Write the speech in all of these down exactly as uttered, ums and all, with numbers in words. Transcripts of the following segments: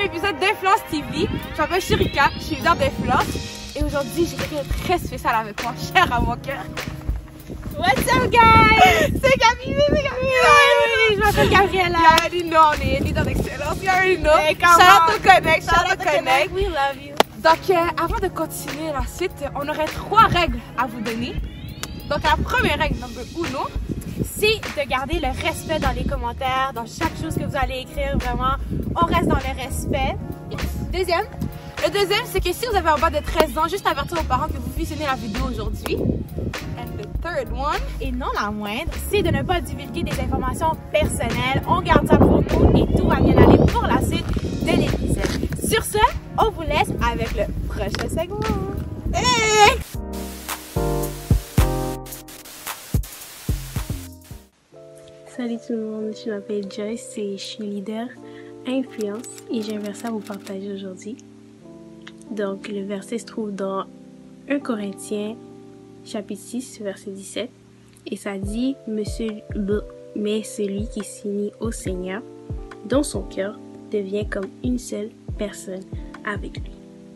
épisode d'Influence T V. Je m'appelle Shirika, je suis leader d'Influence. Et aujourd'hui, j'ai quelqu'un de très spécial avec moi, cher à mon cœur. What's up, guys? C'est Gabi, c'est Gabi. Oui, je m'appelle Gabriella. You already know, on est leader d'excellence. You already know. Hey, shout out to Connect, shout out to Connect. We love you. Donc, euh, avant de continuer la suite, on aurait trois règles à vous donner. Donc, la première règle, number uno, c'est de garder le respect dans les commentaires, dans chaque chose que vous allez écrire, vraiment, on reste dans le respect. Deuxième, le deuxième, c'est que si vous avez un bas de treize ans, juste avertir vos parents que vous visionnez la vidéo aujourd'hui. And the third one, et non la moindre, c'est de ne pas divulguer des informations personnelles. On garde ça pour nous et tout va bien aller pour la suite de l'épisode. Sur ce, on vous laisse avec le prochain segment. Hey! Salut tout le monde, je m'appelle Joyce et je suis leader Influence et j'ai un verset à vous partager aujourd'hui. Donc le verset se trouve dans un Corinthiens chapitre six verset dix-sept et ça dit Monsieur, mais celui qui s'unit au Seigneur dans son cœur devient comme une seule personne avec lui.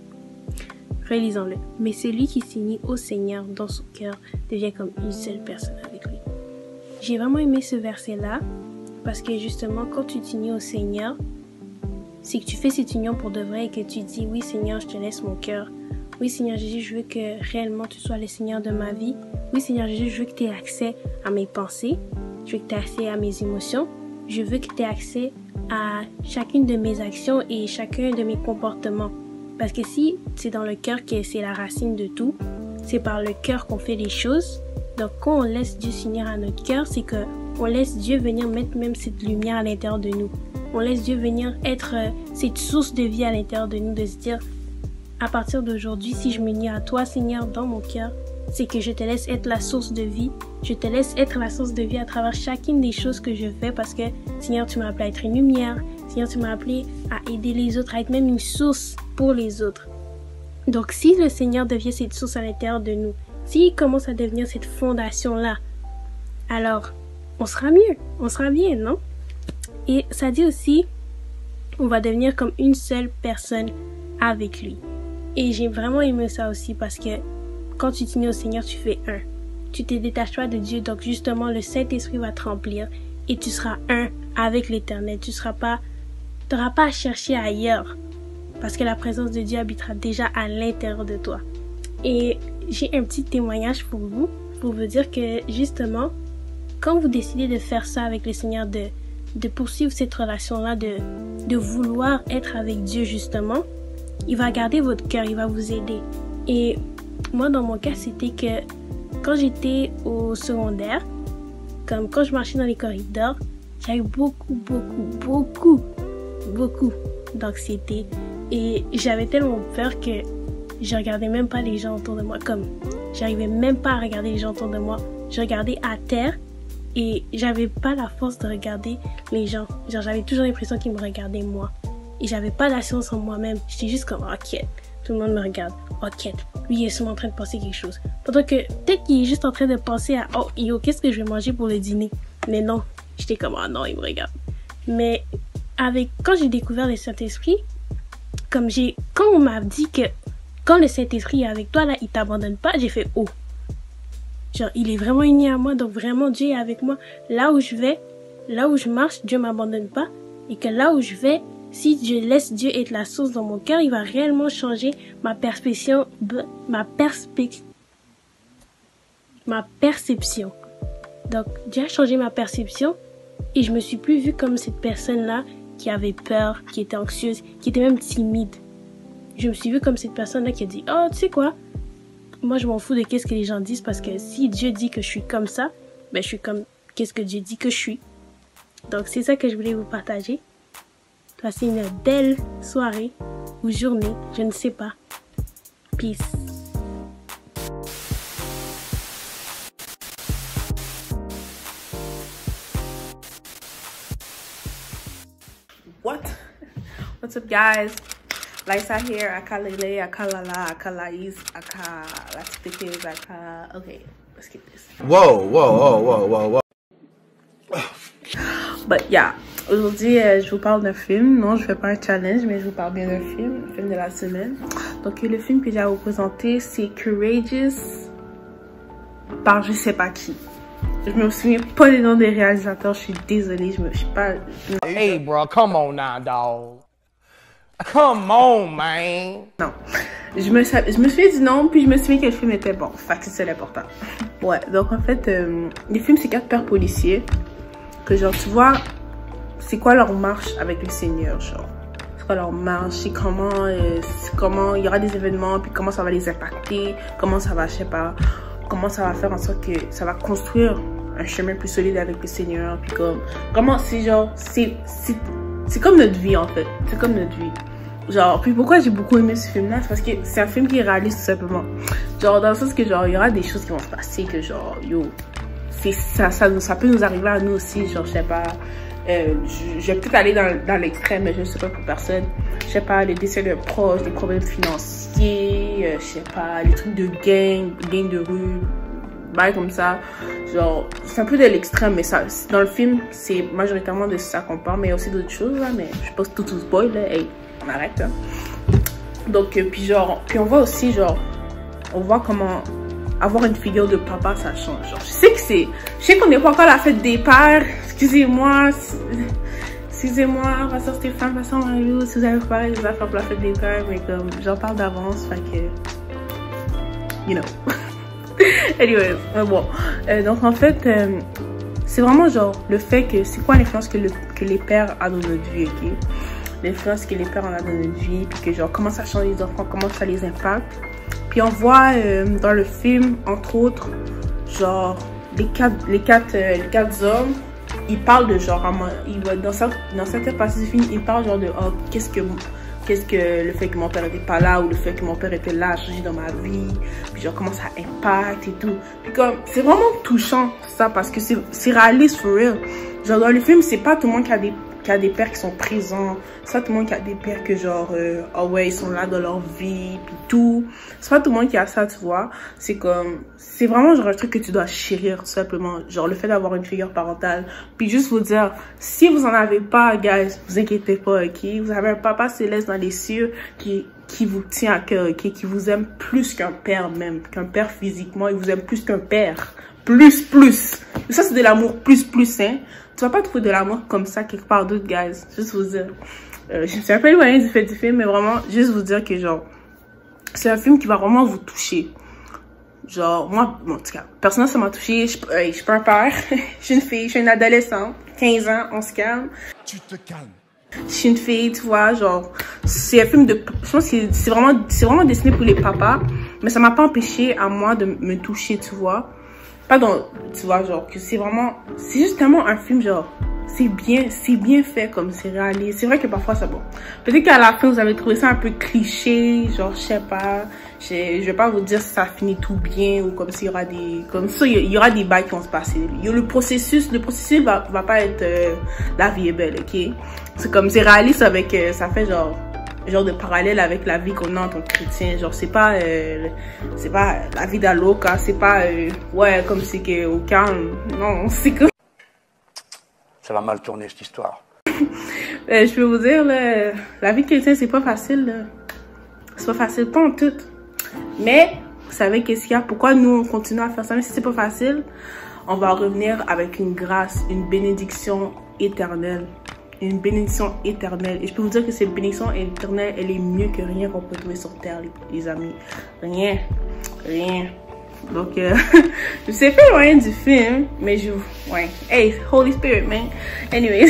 Relisons-le. Mais celui qui s'unit au Seigneur dans son cœur devient comme une seule personne avec lui. J'ai vraiment aimé ce verset-là parce que justement, quand tu t'unis au Seigneur, c'est que tu fais cette union pour de vrai et que tu dis « Oui Seigneur, je te laisse mon cœur. Oui Seigneur Jésus, je veux que réellement tu sois le Seigneur de ma vie. Oui Seigneur Jésus, je veux que tu aies accès à mes pensées. Je veux que tu aies accès à mes émotions. Je veux que tu aies accès à chacune de mes actions et chacun de mes comportements. » Parce que si c'est dans le cœur que c'est la racine de tout, c'est par le cœur qu'on fait les choses. Donc, quand on laisse Dieu s'unir à notre cœur, c'est que on laisse Dieu venir mettre même cette lumière à l'intérieur de nous. On laisse Dieu venir être euh, cette source de vie à l'intérieur de nous, de se dire, à partir d'aujourd'hui, si je m'unis à toi, Seigneur, dans mon cœur, c'est que je te laisse être la source de vie. Je te laisse être la source de vie à travers chacune des choses que je fais parce que, Seigneur, tu m'as appelé à être une lumière. Seigneur, tu m'as appelé à aider les autres, à être même une source pour les autres. Donc, si le Seigneur devient cette source à l'intérieur de nous, s'il commence à devenir cette fondation-là, alors on sera mieux, on sera bien, non? Et ça dit aussi, on va devenir comme une seule personne avec lui. Et j'ai vraiment aimé ça aussi parce que quand tu t'unis au Seigneur, tu fais un. Tu te détaches pas de Dieu, donc justement le Saint-Esprit va te remplir et tu seras un avec l'Éternel. Tu seras pas, t'auras pas à chercher ailleurs parce que la présence de Dieu habitera déjà à l'intérieur de toi. Et j'ai un petit témoignage pour vous, pour vous dire que justement, quand vous décidez de faire ça avec le Seigneur, de, de poursuivre cette relation-là, de, de vouloir être avec Dieu justement, il va garder votre cœur, il va vous aider. Et moi, dans mon cas, c'était que quand j'étais au secondaire, comme quand je marchais dans les corridors, j'avais beaucoup, beaucoup, beaucoup, beaucoup d'anxiété. Et j'avais tellement peur que je regardais même pas les gens autour de moi, comme j'arrivais même pas à regarder les gens autour de moi. Je regardais à terre et j'avais pas la force de regarder les gens. Genre, j'avais toujours l'impression qu'ils me regardaient moi. Et j'avais pas d'assurance en moi-même. J'étais juste comme, ok, tout le monde me regarde. Ok, lui il est sûrement en train de penser quelque chose. Pendant que peut-être qu'il est juste en train de penser à, oh yo, qu'est-ce que je vais manger pour le dîner? Mais non, j'étais comme, ah non, il me regarde. Mais avec, quand j'ai découvert le Saint-Esprit, comme j'ai, quand on m'a dit que quand le Saint-Esprit est avec toi, là, il t'abandonne pas, j'ai fait, oh. Genre, il est vraiment uni à moi, donc vraiment, Dieu est avec moi. Là où je vais, là où je marche, Dieu m'abandonne pas. Et que là où je vais, si je laisse Dieu être la source dans mon cœur, il va réellement changer ma perception, ma perspective, ma perception. Donc, Dieu a changé ma perception et je me suis plus vue comme cette personne-là qui avait peur, qui était anxieuse, qui était même timide. Je me suis vue comme cette personne-là qui a dit, oh, tu sais quoi? Moi, je m'en fous de qu'est-ce que les gens disent parce que si Dieu dit que je suis comme ça, ben, je suis comme qu'est-ce que Dieu dit que je suis. Donc, c'est ça que je voulais vous partager. Passez une belle soirée ou journée, je ne sais pas. Peace. What? What's up, guys? Liza here, Akalele, Akalala, Akalais, Akalatikis, Aka. Okay, let's get this. Whoa, whoa, whoa, whoa, whoa, whoa. But yeah, Aujourd'hui, euh, je vous parle d'un film. Non, je fais pas un challenge, mais je vous parle bien d'un film, le film de la semaine. Donc, le film que j'ai à vous présenter, c'est Courageous par je sais pas qui. Je me souviens pas des noms des réalisateurs, je suis désolée, je me je suis pas... Je... Hey bro, come on now, dog. Come on, man. Non. Je me, je me souviens du nom, puis je me souviens que le film était bon. Fait que c'est l'important. Ouais, donc en fait, euh, le film, c'est quatre pères policiers. Que genre, tu vois, c'est quoi leur marche avec le Seigneur, genre. C'est quoi leur marche, c'est comment, euh, comment il y aura des événements, puis comment ça va les impacter, comment ça va, je sais pas, comment ça va faire en sorte que ça va construire un chemin plus solide avec le Seigneur, puis comme, comment c'est genre, c'est, c'est, c'est comme notre vie en fait, c'est comme notre vie. Genre, puis pourquoi j'ai beaucoup aimé ce film-là, c'est parce que c'est un film qui est réaliste tout simplement. Genre, dans le sens que genre, il y aura des choses qui vont se passer que genre, yo, c'est ça, ça, ça peut nous arriver à nous aussi, genre, je sais pas, euh, je, je vais peut-être aller dans, dans l'extrême, mais je ne sais pas pour personne. Je sais pas, les décès de proches, les problèmes financiers, euh, je sais pas, les trucs de gang, gang de rue, bail comme ça. Genre, c'est un peu de l'extrême, mais ça, dans le film, c'est majoritairement de ça qu'on parle, mais il y a aussi d'autres choses, là, mais je pense tout tout spoil, là, hey. On arrête hein. Donc euh, puis genre puis on voit aussi genre on voit comment avoir une figure de papa ça change, genre je sais que c'est je sais qu'on n'est pas encore à la fête des pères, excusez-moi excusez-moi pasteur Stéphane, pasteur Mario, si vous avez préparé des affaires pour la fête des pères, mais comme j'en parle d'avance, fait que you know. Anyway, euh, bon euh, donc en fait euh, c'est vraiment genre le fait que c'est quoi l'influence que, le, que les pères ont dans notre vie, ok, l'influence que les pères en ont dans notre vie, puis que genre comment ça change les enfants, comment ça les impacte. Puis on voit euh, dans le film, entre autres, genre les quatre, les quatre, euh, les quatre hommes, ils parlent de genre, ils, dans, ça, dans certaines parties du film, ils parlent genre de oh, qu'est-ce que qu'est-ce que le fait que mon père n'était pas là ou le fait que mon père était là a changé dans ma vie, puis genre comment ça impacte et tout. Puis comme c'est vraiment touchant ça parce que c'est réaliste for real. Genre dans le film, c'est pas tout le monde qui a des qui a des pères qui sont présents, c'est pas tout le monde qui a des pères que genre euh, oh ouais ils sont là dans leur vie puis tout, c'est pas tout le monde qui a ça, tu vois. C'est comme c'est vraiment genre un truc que tu dois chérir tout simplement, genre le fait d'avoir une figure parentale. Puis juste vous dire, si vous en avez pas guys, vous inquiétez pas, ok, vous avez un papa céleste dans les cieux qui qui vous tient à cœur, ok, qui vous aime plus qu'un père, même qu'un père physiquement, il vous aime plus qu'un père, plus plus. Et ça c'est de l'amour plus plus, hein. Tu vas pas trouver de l'amour comme ça quelque part d'autre, guys. Juste vous dire. Euh, je me suis un peu éloignée du fait du film, mais vraiment, juste vous dire que genre, c'est un film qui va vraiment vous toucher. Genre, moi, bon, en tout cas, personnellement, ça m'a touché. Je, euh, je suis pas un père. Je suis une fille, je suis une adolescente. quinze ans, on se calme. Tu te calmes. Je suis une fille, tu vois, genre, c'est un film de, je pense que c'est vraiment, c'est vraiment destiné pour les papas, mais ça m'a pas empêché à moi de me toucher, tu vois. Pardon, tu vois, genre, que c'est vraiment, c'est justement un film, genre, c'est bien, c'est bien fait comme c'est réaliste. C'est vrai que parfois, c'est bon. Peut-être qu'à la fin, vous avez trouvé ça un peu cliché, genre, je sais pas, je, je vais pas vous dire si ça finit tout bien ou comme s'il y aura des, comme ça, il y aura des bails qui vont se passer. Il y a le processus, le processus va, va pas être, euh, la vie est belle, ok? C'est comme, c'est réaliste avec, euh, ça fait genre, genre de parallèle avec la vie qu'on a en tant que chrétien. Genre c'est pas euh, c'est pas la vie d'Aloca, c'est pas euh, ouais comme c'est que au calme, non, c'est que Ça va mal tourner cette histoire. euh, je peux vous dire là, la vie de chrétien c'est pas facile, c'est pas facile pas en tout, mais vous savez qu'est-ce qu'il y a, pourquoi nous on continue à faire ça même si c'est pas facile, on va revenir avec une grâce, une bénédiction éternelle. Une bénédiction éternelle. Et je peux vous dire que cette bénédiction éternelle, elle est mieux que rien qu'on peut trouver sur terre, les, les amis. Rien. Rien. Donc, euh, je sais pas loin du film, mais je... Ouais. Hey, Holy Spirit, man. Anyways.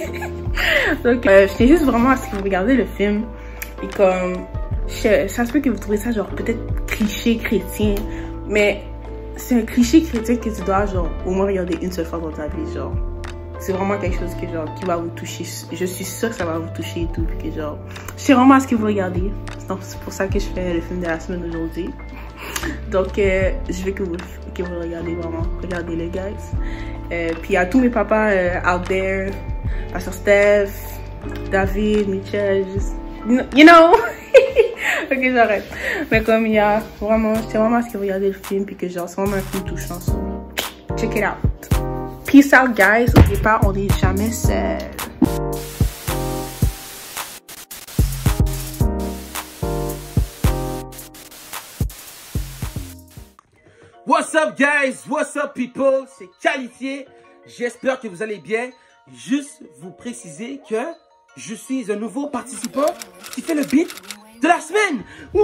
Donc, euh, je tiens juste vraiment à ce que vous regardez le film. Et comme... Je, ça se peut que vous trouvez ça, genre, peut-être cliché chrétien. Mais c'est un cliché chrétien que tu dois, genre, au moins regarder une seule fois dans ta vie, genre. C'est vraiment quelque chose que, genre, qui va vous toucher. Je suis sûre que ça va vous toucher et tout. Puis que, genre, je sais vraiment à ce que vous regardez. Donc, c'est pour ça que je fais le film de la semaine aujourd'hui. Donc, euh, je veux que vous, que vous regardez vraiment. Regardez les guys. Euh, puis, à tous mes papas euh, out there, Pasteur Steph, David, Michel, just, you know. Ok, j'arrête. Mais comme il y a vraiment, je sais vraiment à ce que vous regardez le film. Puis que, genre, c'est vraiment un film touchant. So, check it out. Peace out, guys. N'oubliez pas, on n'est jamais seul. up guys? What's up people? C'est Qualifié. J'espère que vous allez bien. Juste vous préciser que je suis un nouveau participant qui fait le beat de la semaine.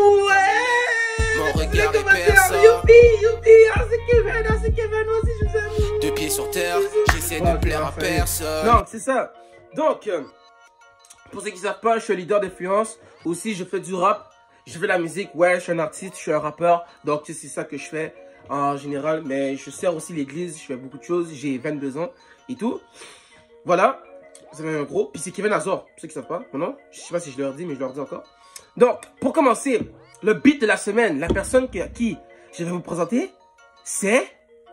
Ouais! Mon regard est perçant. Youpi, youpi, ah c'est Kevin, ah c'est Kevin, moi aussi je vous aime. Deux pieds sur terre, j'essaie Ouais, de plaire à ça y est. personne. Non, c'est ça. Donc, euh, pour ceux qui ne savent pas, je suis un leader d'influence. Aussi, je fais du rap. Je fais de la musique. Ouais, je suis un artiste, je suis un rappeur. Donc, c'est ça que je fais en général. Mais je sers aussi l'église. Je fais beaucoup de choses. J'ai vingt-deux ans et tout. Voilà. Vous avez un gros. Puis c'est Kevin Azor. Pour ceux qui ne savent pas. Non, je sais pas si je leur dis, mais je leur dis encore. Donc, pour commencer, le beat de la semaine, la personne qui, qui je vais vous présenter, c'est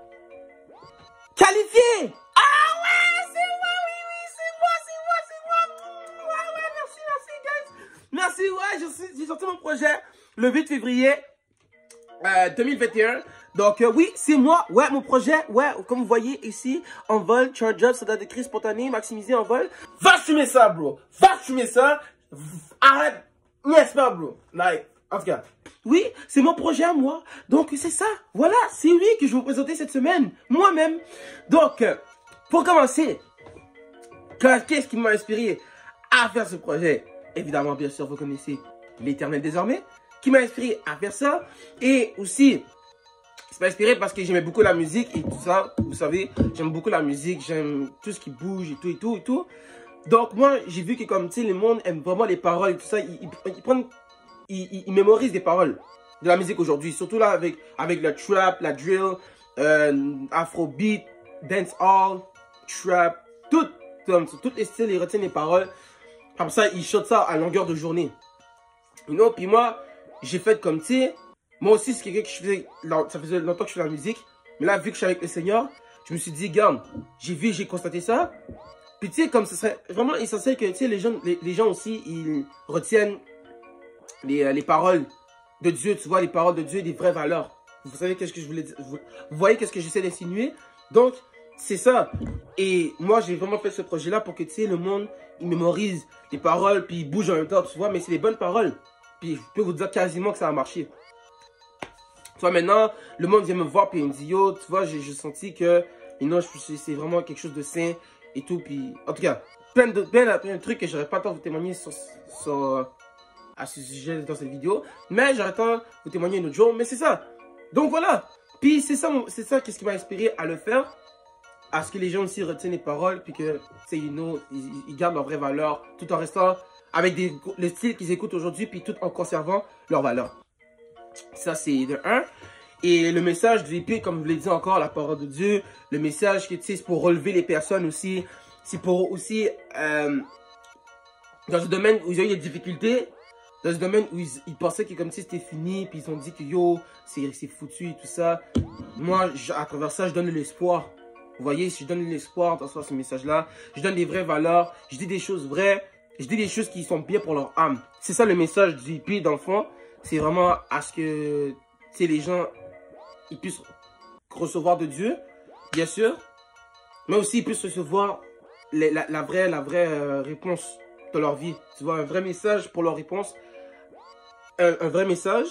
Qualifié. Ah ouais, c'est moi, oui, oui, c'est moi, c'est moi, c'est moi. Ouais, ouais, merci, merci, guys. Merci, ouais, j'ai sorti mon projet le huit février euh, deux mille vingt et un. Donc, euh, oui, c'est moi. Ouais, mon projet, ouais, comme vous voyez ici, en vol, charge up, ça doit d'écrit spontané, maximisé en vol. Va fumer ça, bro. Va fumer ça. Arrête. N'est-ce pas, bro? Like, en tout cas. Oui, c'est mon projet à moi. Donc, c'est ça. Voilà, c'est lui que je vais vous présenter cette semaine. Moi-même. Donc, euh, pour commencer, qu'est-ce qui m'a inspiré à faire ce projet? Évidemment, bien sûr, vous connaissez l'Éternel désormais, qui m'a inspiré à faire ça. Et aussi, c'est m'a inspiré parce que j'aimais beaucoup la musique et tout ça. Vous savez, j'aime beaucoup la musique, j'aime tout ce qui bouge et tout et tout et tout. Donc, moi, j'ai vu que comme, tu sais, le monde aime vraiment les paroles et tout ça. Ils, ils, ils prennent... Ils, ils, ils mémorisent des paroles de la musique aujourd'hui. Surtout là, avec, avec le trap, la drill, euh, afrobeat, dancehall, trap, tout, comme, tous les styles, ils retiennent les paroles. Comme ça, ils chantent ça à longueur de journée. You know? Puis moi, j'ai fait comme, tu sais, moi aussi, c'est quelqu'un que je faisais, ça faisait longtemps que je fais la musique. Mais là, vu que je suis avec le Seigneur, je me suis dit, regarde, j'ai vu, j'ai constaté ça. Puis tu sais, comme ce serait vraiment essentiel que, tu sais, les gens, les, les gens aussi, ils retiennent Les, les paroles de Dieu, tu vois, les paroles de Dieu, des vraies valeurs. Vous savez qu'est-ce que je voulais dire? Vous voyez qu'est-ce que j'essaie d'insinuer? Donc, c'est ça. Et moi, j'ai vraiment fait ce projet-là pour que, tu sais, le monde, il mémorise les paroles, puis il bouge en même temps, tu vois, mais c'est les bonnes paroles. Puis je peux vous dire quasiment que ça a marché. Tu vois, maintenant, le monde vient me voir, puis il me dit, yo, tu vois, j'ai senti que, non, c'est vraiment quelque chose de sain et tout. Puis, en tout cas, plein de, plein de, plein de trucs que j'aurais pas le temps de vous témoigner sur... sur à ce sujet dans cette vidéo, mais j'aurais tendance à vous témoigner une autre jour, mais c'est ça. Donc voilà, puis c'est ça, c'est ça qu'est-ce qui m'a inspiré à le faire, à ce que les gens aussi retiennent les paroles, puis que, tu sais, you know, ils, ils gardent leurs vraies valeurs, tout en restant avec des, le style qu'ils écoutent aujourd'hui, puis tout en conservant leurs valeurs. Ça, c'est de un. Et le message du E P, comme je vous l'ai dit encore, la parole de Dieu, le message que, tu sais, c'est pour relever les personnes aussi, c'est pour aussi, euh, dans ce domaine où ils ont eu des difficultés, dans ce domaine où ils, ils pensaient que comme si c'était fini, puis ils ont dit que yo, c'est foutu et tout ça. Moi, je, à travers ça, je donne de l'espoir. Vous voyez, je donne de l'espoir dans ce message-là. Je donne des vraies valeurs, je dis des choses vraies, je dis des choses qui sont bien pour leur âme. C'est ça le message du E P dans le fond. C'est vraiment à ce que, tu sais, les gens, ils puissent recevoir de Dieu, bien sûr. Mais aussi, ils puissent recevoir les, la, la vraie, la vraie euh, réponse de leur vie. Tu vois, un vrai message pour leur réponse. Un, un vrai message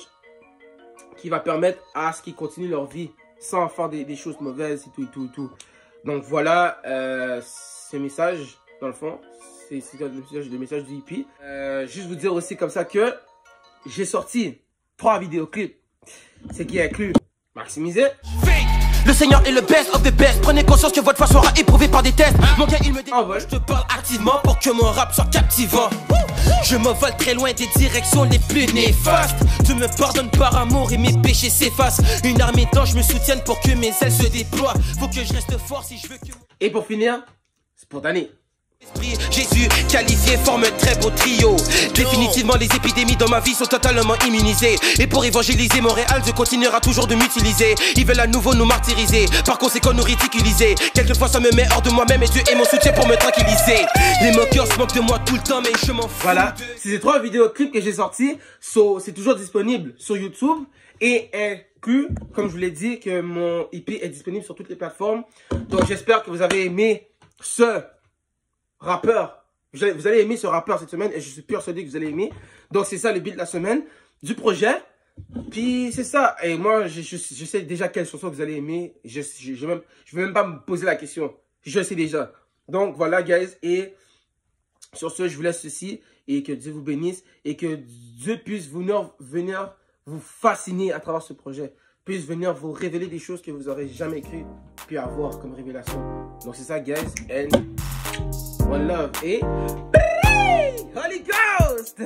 qui va permettre à ce qu'ils continuent leur vie sans faire des, des choses mauvaises et tout et tout et tout. Donc voilà, euh, ce message dans le fond, c'est le message, le message du E P. Euh, juste vous dire aussi comme ça que j'ai sorti trois vidéoclips, ce qui inclut Maximisé. Le Seigneur est le best of the best. Prenez conscience que votre foi sera éprouvée par des tests. Mon gars, il me dit, ouais. Je te parle activement pour que mon rap soit captivant. Je m'envole très loin des directions les plus néfastes. Tu me pardonnes par amour et mes péchés s'effacent. Une armée d'anges me soutiennent pour que mes ailes se déploient. Faut que je reste fort si je veux que... Et pour finir, spontané. Jésus qualifié forme un très beau trio. Définitivement les épidémies dans ma vie sont totalement immunisées. Et pour évangéliser Montréal, Dieu continuera toujours de m'utiliser. Ils veulent à nouveau nous martyriser, par conséquent nous ridiculiser. Quelquefois ça me met hors de moi-même et Dieu est mon soutien pour me tranquilliser. Les moqueurs se moquent de moi tout le temps mais je m'en fous. Voilà, c'est ces trois vidéoclips que j'ai sortis. So, c'est toujours disponible sur YouTube. Et inclus, comme je vous l'ai dit, que mon E P est disponible sur toutes les plateformes. Donc j'espère que vous avez aimé ce rappeur. Vous allez aimer ce rappeur cette semaine et je suis persuadé que vous allez aimer. Donc c'est ça le beat de la semaine du projet. Puis c'est ça. Et moi, je, je, je sais déjà quelle chanson vous allez aimer. Je je, je, même, je vais même pas me poser la question. Je sais déjà. Donc voilà, guys. Et sur ce, je vous laisse ceci. Et que Dieu vous bénisse. Et que Dieu puisse venir, venir vous fasciner à travers ce projet. Puisse venir vous révéler des choses que vous n'aurez jamais cru puis avoir comme révélation. Donc c'est ça, guys. And one love. Et Holy Ghost.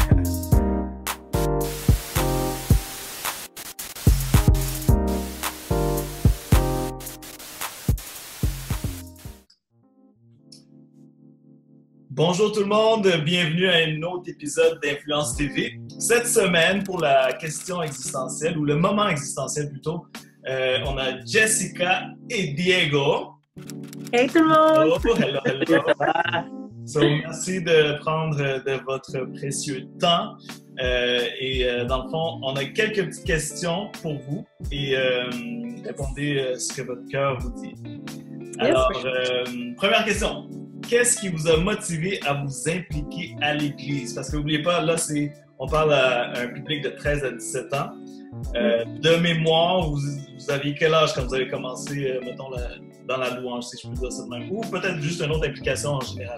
Bonjour tout le monde, bienvenue à un autre épisode d'Influence T V. Cette semaine, pour la question existentielle, ou le moment existentiel plutôt, euh, on a Jessica et Diego. Hey tout le monde! Oh, hello, hello. So, merci de prendre de votre précieux temps. Euh, et euh, dans le fond, on a quelques petites questions pour vous et euh, répondez euh, ce que votre cœur vous dit. Alors, euh, première question. Qu'est-ce qui vous a motivé à vous impliquer à l'Église? Parce que n'oubliez pas, là, c'est, on parle à un public de treize à dix-sept ans. Euh, de mémoire, vous, vous aviez quel âge quand vous avez commencé, euh, mettons, la, dans la louange, si je peux dire ça de même? Ou peut-être juste une autre implication en général?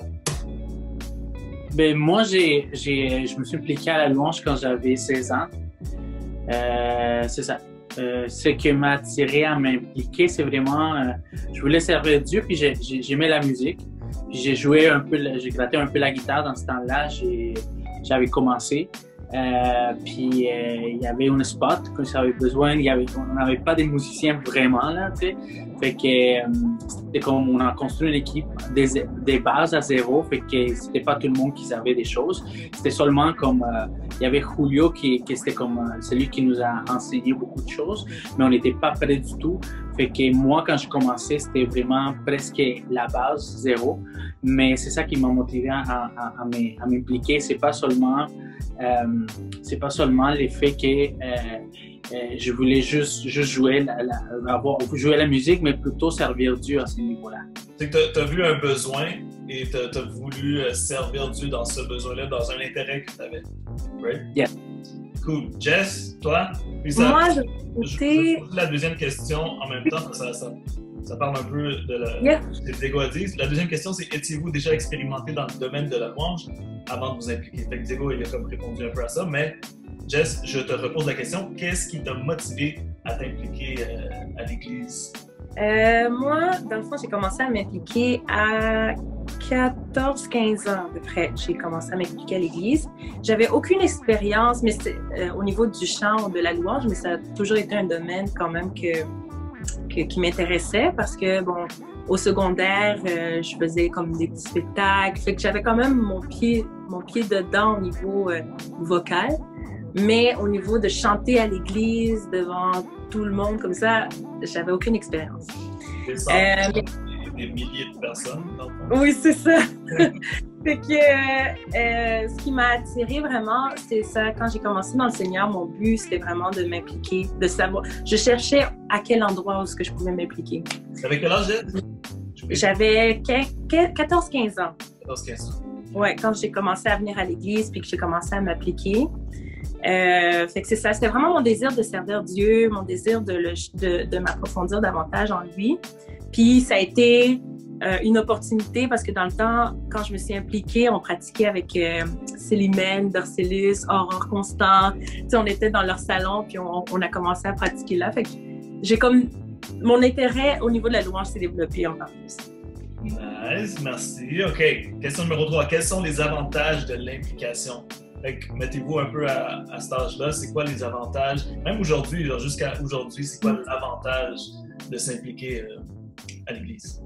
Ben, moi, j'ai, j'ai, je me suis impliqué à la louange quand j'avais seize ans. Euh, c'est ça. Euh, ce qui m'a attiré à m'impliquer, c'est vraiment... Euh, je voulais servir Dieu, puis j'ai, j'ai, j'aimais la musique. Puis j'ai joué un peu, j'ai gratté un peu la guitare dans ce temps-là. J'ai, j'avais commencé. Euh, puis euh, il y avait un spot que j'avais besoin. Il y avait, on n'avait pas de musiciens vraiment là, tu sais. Fait que euh, c'était comme on a construit une équipe des, des bases à zéro. Fait que c'était pas tout le monde qui savait des choses. C'était seulement comme euh, il y avait Julio qui, qui c'était comme euh, celui qui nous a enseigné beaucoup de choses, mais on n'était pas prêts du tout. Fait que moi, quand je commençais, c'était vraiment presque la base, zéro. Mais c'est ça qui m'a motivé à, à, à m'impliquer. C'est pas seulement, euh, c'est pas seulement le fait que euh, euh, je voulais juste, juste jouer, la, la, avoir, jouer la musique, mais plutôt servir Dieu à ce niveau-là. C'est que tu as vu un besoin et tu as voulu servir Dieu dans ce besoin-là, dans un intérêt que tu avais. Right? Yeah. Cool. Jess, toi? Puis ça, Moi, je je vais poser la deuxième question en même temps, ça, ça, ça parle un peu de la, yeah. des Diego a dit. La deuxième question, c'est étiez-vous déjà expérimenté dans le domaine de la louange avant de vous impliquer? Fait que Diego, il a comme répondu un peu à ça, mais Jess, je te repose la question. Qu'est-ce qui t'a motivé à t'impliquer euh, à l'Église? Euh, moi, dans le fond, j'ai commencé à m'impliquer à quatorze quinze ans à peu près. J'ai commencé à m'impliquer à l'Église. J'avais aucune expérience mais c'est, euh, au niveau du chant ou de la louange, mais ça a toujours été un domaine quand même que, que, qui m'intéressait parce que, bon, au secondaire, euh, je faisais comme des petits spectacles. Fait que j'avais quand même mon pied, mon pied dedans au niveau euh, vocal. Mais au niveau de chanter à l'église devant tout le monde comme ça, j'avais aucune expérience. Des centaines, euh, des, des milliers de personnes. Donc. Oui, c'est ça. Fait que euh, euh, ce qui m'a attirée vraiment, c'est ça. Quand j'ai commencé dans le Seigneur, mon but, c'était vraiment de m'impliquer, de savoir. Je cherchais à quel endroit où est-ce que je pouvais m'impliquer. Avec quel âge? J'avais quatorze quinze ans. quatorze quinze ans. Oui, quand j'ai commencé à venir à l'église puis que j'ai commencé à m'appliquer. Euh, fait que c'est ça, c'était vraiment mon désir de servir Dieu, mon désir de, le, de, de m'approfondir davantage en lui. Puis ça a été euh, une opportunité parce que dans le temps, quand je me suis impliquée, on pratiquait avec euh, Célimène, Dorcellus, Aurore Constant. Tu sais, on était dans leur salon puis on, on a commencé à pratiquer là. Fait que j'ai comme mon intérêt au niveau de la louange s'est développé encore plus. Nice, merci. OK. Question numéro trois. Quels sont les avantages de l'implication? Fait que mettez-vous un peu à, à cet âge-là. C'est quoi les avantages? Même aujourd'hui, jusqu'à aujourd'hui, c'est quoi l'avantage de s'impliquer euh, à l'Église?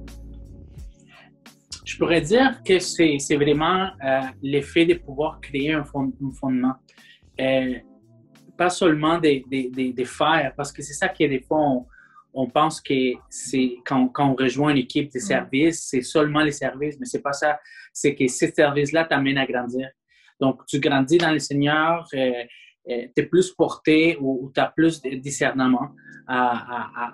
Je pourrais dire que c'est, c'est vraiment euh, l'effet de pouvoir créer un, fond, un fondement. Euh, pas seulement des, des, des, des faire, parce que c'est ça que des fois, on, on pense que c'est quand, quand on rejoint une équipe de services, c'est seulement les services, mais c'est pas ça. C'est que ces services-là t'amènent à grandir. Donc, tu grandis dans le Seigneur, euh, euh, tu es plus porté ou, ou tu as plus de discernement à, à, à,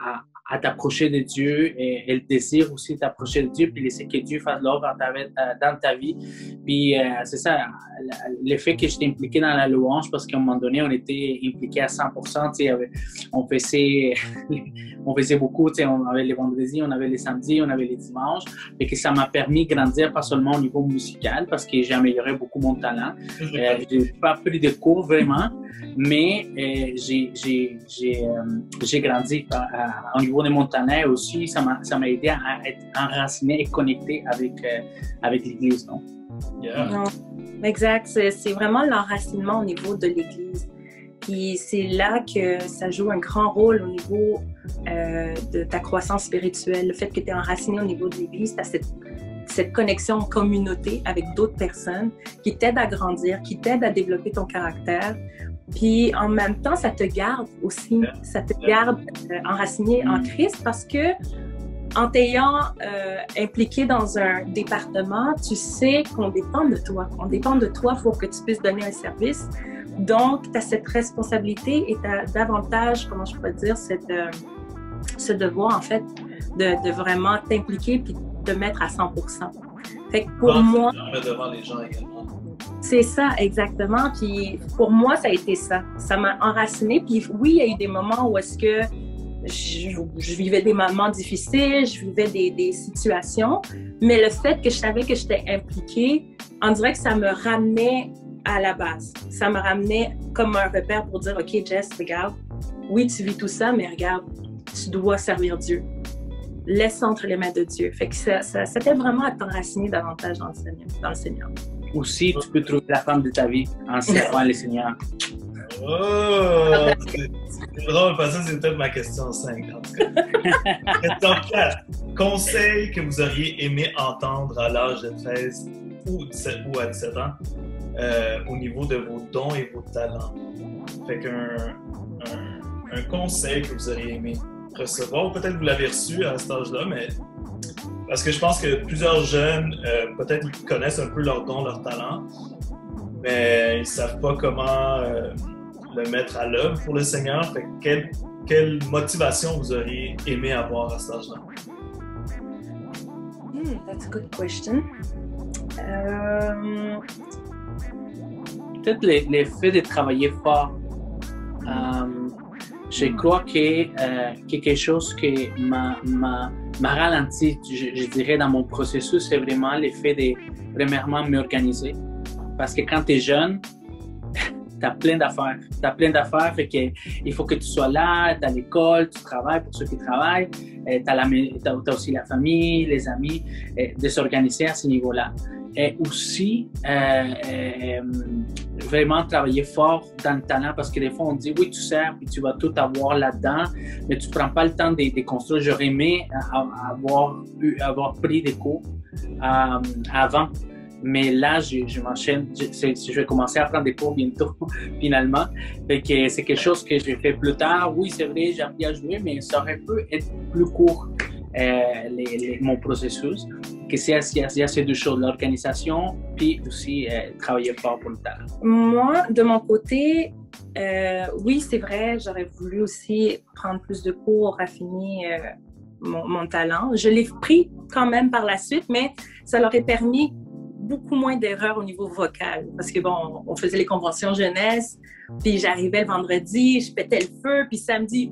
à t'approcher de Dieu et, et le désir aussi de t'approcher de Dieu, puis laisser que Dieu fasse l'œuvre dans ta, dans ta vie. Puis euh, c'est ça, le fait que j'étais impliqué dans la louange, parce qu'à un moment donné, on était impliqué à cent pour cent, tu sais, on faisait, on faisait beaucoup, tu sais, on avait les vendredis, on avait les samedis, on avait les dimanches, et que ça m'a permis de grandir pas seulement au niveau musical, parce que j'ai amélioré beaucoup mon talent. Euh, j'ai pas pris de cours vraiment, mais euh, j'ai, j'ai, j'ai, euh, j'ai grandi à, à, au niveau de mon talent aussi. Ça m'a, ça m'a aidé à être enraciné et connecté avec, euh, avec l'Église. Non? Yeah. Non, exact. C'est, c'est vraiment l'enracinement au niveau de l'Église. Puis c'est là que ça joue un grand rôle au niveau euh, de ta croissance spirituelle. Le fait que tu es enraciné au niveau de l'Église, tu as cette, cette connexion en communauté avec d'autres personnes qui t'aident à grandir, qui t'aident à développer ton caractère. Puis en même temps, ça te garde aussi, ça te garde euh, enraciné en Christ, parce que en t'ayant euh, impliqué dans un département, tu sais qu'on dépend de toi. On dépend de toi pour que tu puisses donner un service. Donc, tu as cette responsabilité et tu as davantage, comment je pourrais dire, cette, euh, ce devoir, en fait, de, de vraiment t'impliquer puis de te mettre à cent pour cent. Fait que pour bon, moi... devant les gens également. C'est ça, exactement. Puis pour moi, ça a été ça. Ça m'a enraciné. Puis oui, il y a eu des moments où est-ce que je, je vivais des moments difficiles, je vivais des, des situations, mais le fait que je savais que j'étais impliquée, on dirait que ça me ramenait à la base. Ça me ramenait comme un repère pour dire, OK, Jess, regarde, oui, tu vis tout ça, mais regarde, tu dois servir Dieu. Laisse entre les mains de Dieu. Fait que ça, ça, ça t'aide vraiment à t'enraciner davantage dans le Seigneur. Dans le Seigneur. Aussi, tu peux trouver la femme de ta vie en servant le Seigneur. Oh! C'est, c'est drôle, parce que ça, c'est peut-être ma question cinq, en tout cas. Question quatre. Conseil que vous auriez aimé entendre à l'âge de treize ou, dix-sept, ou à dix-sept ans euh, au niveau de vos dons et vos talents. Fait qu'un un, un conseil que vous auriez aimé recevoir, ou peut-être que vous l'avez reçu à cet âge-là, mais parce que je pense que plusieurs jeunes, euh, peut-être ils connaissent un peu leurs dons, leurs talents, mais ils ne savent pas comment euh, le mettre à l'œuvre pour le Seigneur. Fait que quelle, quelle motivation vous auriez aimé avoir à cet âge-là? Hmm, that's a good question. Euh... Peut-être l'effet de travailler fort. Euh, je crois que euh, quelque chose qui m'a, m'a, m'a ralenti, je, je dirais, dans mon processus, c'est vraiment l'effet de, premièrement, m'organiser. Parce que quand tu es jeune, tu as plein d'affaires. Tu as plein d'affaires, fait que il faut que tu sois là, tu as l'école, tu travailles pour ceux qui travaillent, tu as aussi la famille, les amis, et de s'organiser à ce niveau-là. Et aussi, euh, euh, vraiment travailler fort dans le talent, parce que des fois, on dit, oui, tu sers, puis tu vas tout avoir là-dedans, mais tu ne prends pas le temps de, de construire. J'aurais aimé avoir, eu, avoir pris des cours euh, avant, mais là, je, je m'enchaîne, je, je vais commencer à prendre des cours bientôt, finalement. Fait que c'est quelque chose que j'ai fait plus tard. Oui, c'est vrai, j'ai appris à jouer, mais ça aurait pu être plus court, euh, les, les, mon processus. Que c'est, il y a ces deux choses, l'organisation, puis aussi euh, travailler fort pour le talent. Moi, de mon côté, euh, oui, c'est vrai, j'aurais voulu aussi prendre plus de cours, raffiner euh, mon, mon talent. Je l'ai pris quand même par la suite, mais ça leur a permis beaucoup moins d'erreurs au niveau vocal. Parce que bon, on faisait les conventions jeunesse, puis j'arrivais le vendredi, je pétais le feu, puis samedi,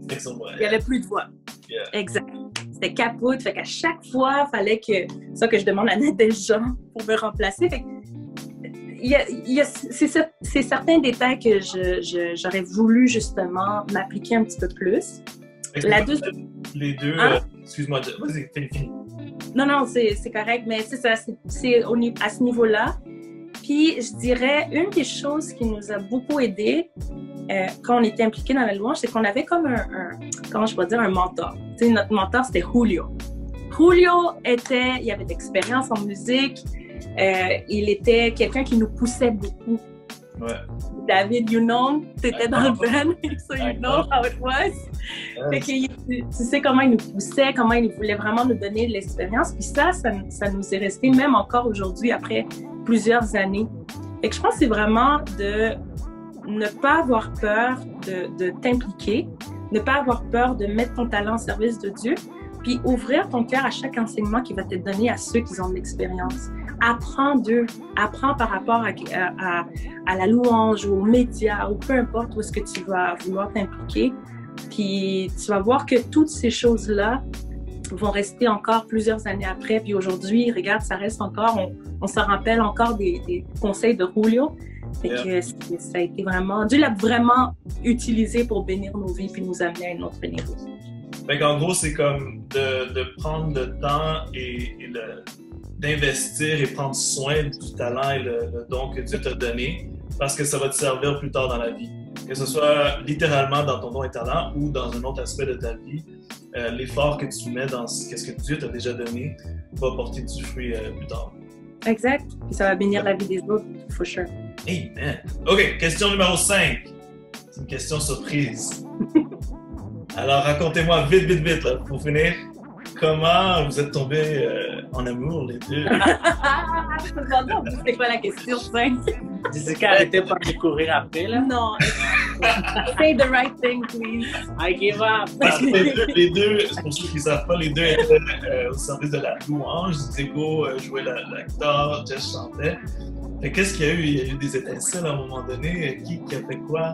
il n'y avait plus de voix. Yeah. Exact. C'était capote, fait qu'à chaque fois, il fallait que ça que je demande à l'aide des gens pour me remplacer. Fait que, il y a, il y a, c'est, c'est certains détails que je, je, j'aurais voulu justement m'appliquer un petit peu plus. La deux... Les deux, hein? euh, excuse-moi, vas-y, fini, fini. Non, non, c'est, c'est correct, mais c'est ça, c'est, c'est au, à ce niveau-là. Puis, je dirais, une des choses qui nous a beaucoup aidés euh, quand on était impliqués dans la louange, c'est qu'on avait comme un, un comment je pourrais dire, un mentor. Tu sais, notre mentor, c'était Julio. Julio était, il avait de l'expérience en musique, euh, il était quelqu'un qui nous poussait beaucoup. Ouais. David, you know, t'étais dans le band, so you know how it was. Fait que, tu sais comment il nous poussait, comment il voulait vraiment nous donner de l'expérience. Puis ça, ça, ça nous est resté même encore aujourd'hui, après plusieurs années. Fait que je pense que c'est vraiment de ne pas avoir peur de, de t'impliquer, ne pas avoir peur de mettre ton talent au service de Dieu, puis ouvrir ton cœur à chaque enseignement qui va te donner à ceux qui ont de l'expérience. Apprends d'eux, apprends par rapport à, à, à la louange ou aux médias ou peu importe où est-ce que tu vas vouloir t'impliquer. Puis tu vas voir que toutes ces choses-là vont rester encore plusieurs années après. Puis aujourd'hui, regarde, ça reste encore, on, on se rappelle encore des, des conseils de Julio. Fait yeah. que ça a été vraiment, Dieu l'a vraiment utilisé pour bénir nos vies puis nous amener à un autre niveau. Fait qu'en gros, c'est comme de, de prendre le temps et, et le, d'investir et prendre soin du talent et le, le don que Dieu t'a donné parce que ça va te servir plus tard dans la vie. Que ce soit littéralement dans ton don et talent ou dans un autre aspect de ta vie, euh, l'effort que tu mets dans ce ce que Dieu t'a déjà donné va porter du fruit euh, plus tard. Exact. Puis ça va bénir la vie des autres, for sure. Amen. OK, question numéro cinq. C'est une question surprise. Alors, racontez-moi vite, vite, vite, là, pour finir, comment vous êtes tombés euh, en amour, les deux? C'est quoi la question cinq? Jessica, arrêtez pas de courir après, là. Non. Say the right thing, please. I give up. Parce que les deux, les deux, pour ceux qui ne savent pas, les deux étaient euh, au service de la louange. Diego euh, jouait la, la guitare, Jess chantait. Fait qu'est-ce qu'il y a eu? Il y a eu des étincelles à un moment donné. Qui, qui a fait quoi?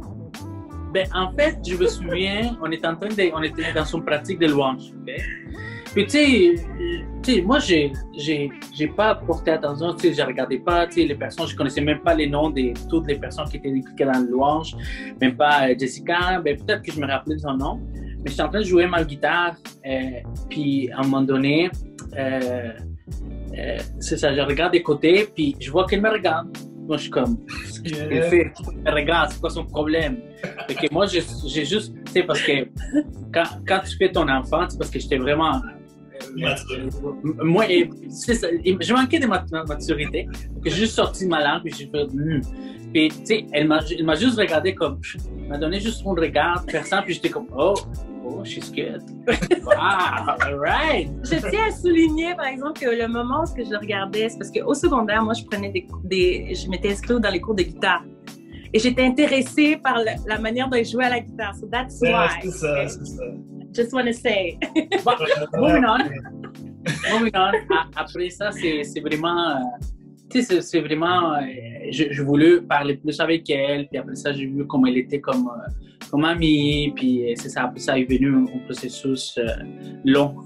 Ben, en fait, je me souviens, on était en train de, on était dans son pratique de louange. Okay? Puis, tu sais, moi, j'ai, j'ai, j'ai pas porté attention, tu sais, je regardais pas, tu sais, les personnes, je connaissais même pas les noms de toutes les personnes qui étaient impliquées dans la louange, même pas euh, Jessica, ben, peut-être que je me rappelais de son nom, mais j'étais en train de jouer ma guitare, euh, puis à un moment donné, euh, euh, c'est ça, je regarde des côtés, puis je vois qu'elle me regarde. Moi, je suis comme, qu'est-ce qu'elle fait? Elle regarde, c'est quoi son problème? Fait que moi, j'ai, j'ai juste, tu sais, parce que quand, quand tu fais ton enfant, c'est parce que j'étais vraiment. Euh, moi, c'est ça, je manquais de maturité. Donc, j'ai juste sorti ma langue, puis j'ai fait, hmm. Puis, tu sais, elle m'a, elle m'a juste regardé comme, elle m'a donné juste mon regard, personne, puis j'étais comme, oh. Oh, she's good. Wow, all right. Je tiens à souligner, par exemple, que le moment où je regardais, c'est parce qu'au secondaire, moi, je prenais des, des je m'étais inscrite dans les cours de guitare. Et j'étais intéressée par la, la manière dont je jouais à la guitare. So that's yeah, why. C'est ça, okay? c'est ça. Just want to say. But, moving on. Moving on. Après ça, c'est, c'est vraiment... Euh, tu sais, c'est, c'est vraiment... Euh, je, je voulais parler plus avec elle. Puis après ça, j'ai vu comment elle était comme... Euh, comme amie, puis c'est ça, après ça est venu un processus euh, long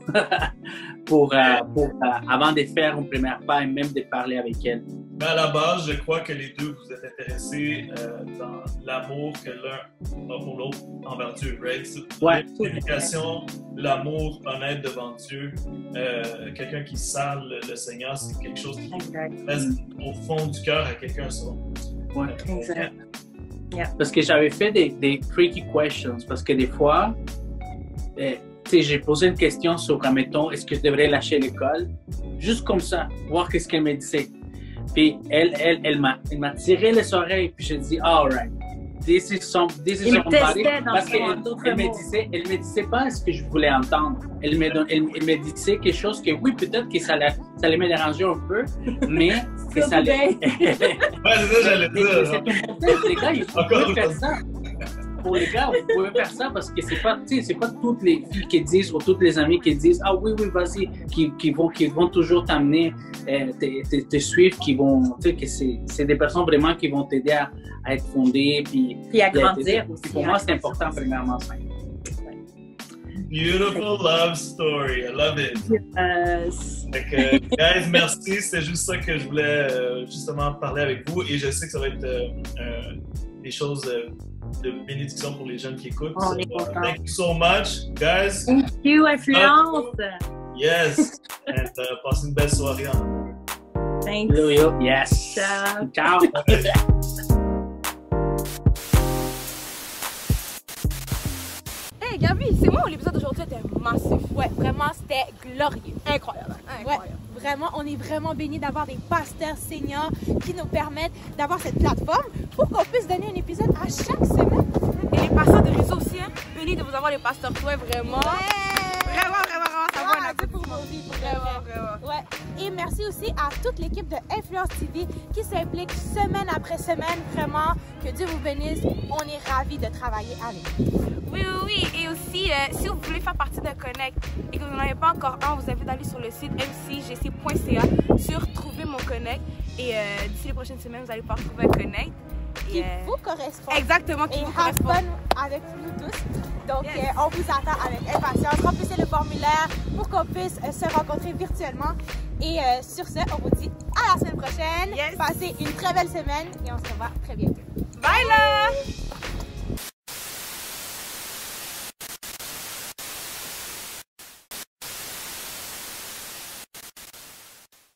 pour, euh, pour euh, avant de faire un premier pas et même de parler avec elle. Mais à la base, je crois que les deux vous êtes intéressés euh, dans l'amour que l'un a pour l'autre envers Dieu, right? Ouais. L'éducation, l'amour honnête devant Dieu, euh, quelqu'un qui sert le, le Seigneur, c'est quelque chose qui reste au fond du cœur à quelqu'un ça. Ouais. Exact. Yeah. Parce que j'avais fait des, des tricky questions, parce que des fois, euh, tu sais, j'ai posé une question sur, admettons, est-ce que je devrais lâcher l'école? Juste comme ça, voir qu'est-ce qu'elle me disait. Puis elle, elle, elle m'a, elle m'a tiré les oreilles, puis je dis, all right, this is some, this is somebody. Parce qu'elle elle me disait, elle me disait pas ce que je voulais entendre. Elle me, don, elle, elle me disait quelque chose que, oui, peut-être que ça allait, ça allait me déranger un peu, mais que ça allait. Ouais, c'est ça, j'allais dire. C'est tout bon. Les gars, ils peuvent faire ça. Pour les gars, vous pouvez faire ça parce que c'est pas, tu sais, c'est pas toutes les filles qui disent ou toutes les amies qui disent ah oui oui vas-y, qui, qui vont qui vont toujours t'amener, euh, te, te, te suivre, qui vont, tu sais que c'est, c'est des personnes vraiment qui vont t'aider à, à être fondée puis puis à grandir aussi. Pour moi c'est important premièrement ça. Beautiful love story, I love it. Yes. Fait que, guys, merci. C'était juste ça que je voulais euh, justement parler avec vous et je sais que ça va être euh, euh, des choses euh, de bénédiction pour les jeunes qui écoutent. On so, est uh, thank you so much, guys. Thank you, Influence. Yes. And uh, passez une belle soirée. Hein. Thanks. Yes. Ciao. Ciao. Hey Gabi, c'est moi où l'épisode d'aujourd'hui était massif. Ouais, vraiment, c'était glorieux. Incroyable. Incroyable. Ouais, vraiment, on est vraiment bénis d'avoir des pasteurs seniors qui nous permettent d'avoir cette plateforme pour qu'on puisse donner un épisode à chaque semaine. Et les pasteurs de réseau aussi, hein. Bénis de vous avoir les pasteurs toi vraiment. Ouais. Vraiment, vraiment, vraiment, ça va un pour nos vies. Vraiment, vraiment. Ouais. Et merci aussi à toute l'équipe de Influence T V qui s'implique semaine après semaine. Vraiment, que Dieu vous bénisse. On est ravis de travailler avec vous. Oui, oui, oui. Et aussi, euh, si vous voulez faire partie de Connect et que vous n'en avez pas encore un, vous invite d'aller sur le site m c g c point c a sur Trouver mon Connect. Et euh, d'ici les prochaines semaines, vous allez pouvoir trouver un Connect. Qui Et, euh, vous correspond. Exactement, qui Et vous have correspond. fun avec nous tous. Donc, Yes. euh, on vous attend avec impatience. Remplissez le formulaire pour qu'on puisse euh, se rencontrer virtuellement. Et euh, sur ce, on vous dit à la semaine prochaine. Yes. Passez une très belle semaine et on se revoit très bientôt. Bye là!